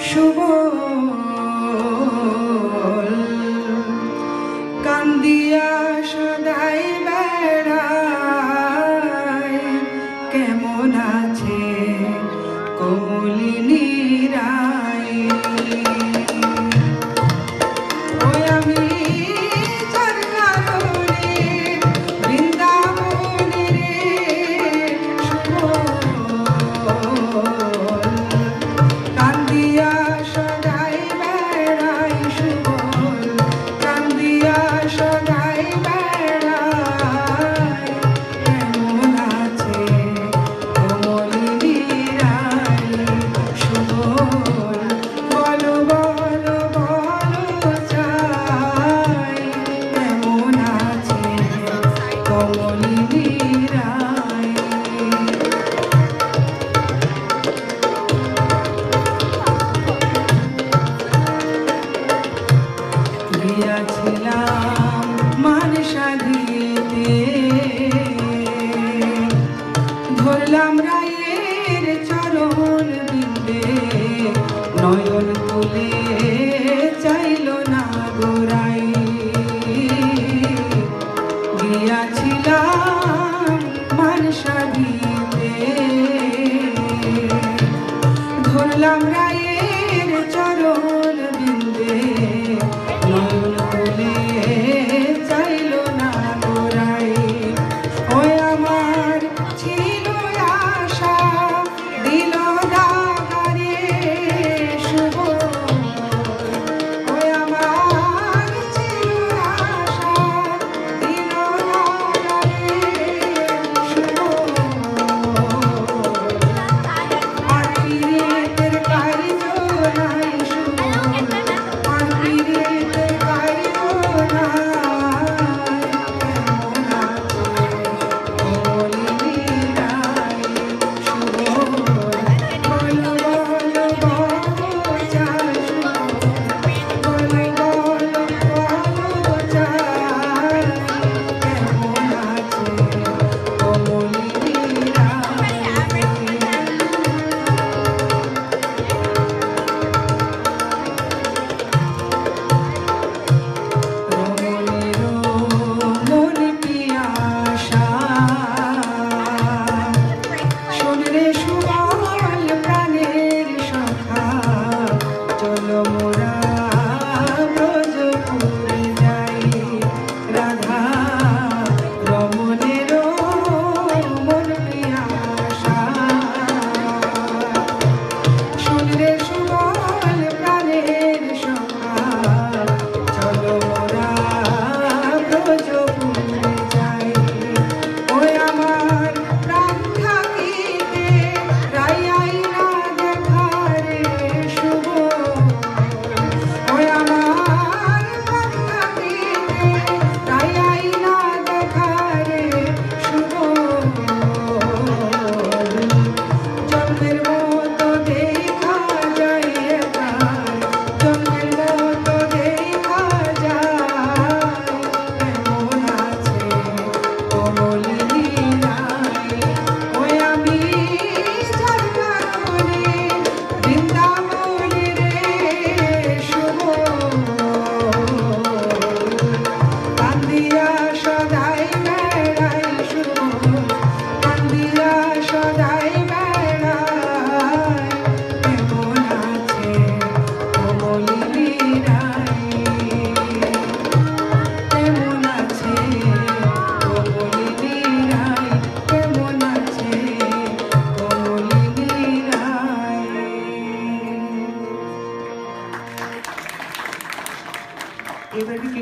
সুবল কান্দিয়া সদাই বেড়ায় কেমন আছে কমলিনী রায়। ওই আমি যার কারণে বৃন্দাবনে রে সুবল কান্দিয়া সদাই বেড়াই সুবল কান্দিয়া সদাই বেড়াই কেমন আছে কমলিনী রায় সুবল বলো বলো বলো চাই কেমন আছে কমলিনী রায়। গিয়াছিলাম মানসা দিতে ধরলাম রায়ের চরণ বিন্দে নয়ন তুলে চাইল না গোরাই। গিয়াছিলাম মানসা দিতে ধরলাম রায়ের চরণ বিন্দে নয়ন তুলে চাইল না গোরাই। ওই আমার ছিল আশা দিল দাগারে সুবল ওই আমার ছিল আশা দিল দাগারে সুবল আর পিরিতের কারিজ নাই সুবল আর পিরিতের কারিজ নাই কেমন আছে কমলিনী রায় সুবল বলো বলো বলো চাই সুবল বলো বলো বলো চাই কেমন আছে কমলিনী রায়। রমণীর মন পিয়াসা শোন রে সুবল প্রাণের সখা চলো মোরা ব্রজপুরে যাই রাধা রমণীর মন পিয়াসা শোন রে সুবল প্রাণের সখা চলো মোরা ব্রজপুরে যাই। ওই আমার প্রাণ থাকিতে রাইয়াই না দেখা রে সুবল ওই আমার প্রাণ থাকিতে রাইয়াই না দেখা রে সুবল জন্মের মতো দেখা যায় এবার জন্মের মতো দেখা যায় কেমন আছে কমলিনী রায়। ওই আমি যার কারণে বৃন্দাবনে রে সুবল কান্দিয়া সদাই বেড়াই সুবল কান্দিয়া সদাই বেড়াই কেমন আছে কমলিনী রায় কেমন আছে কমলিনী রায় কেমন আছে কমলিনী রায়। এবারে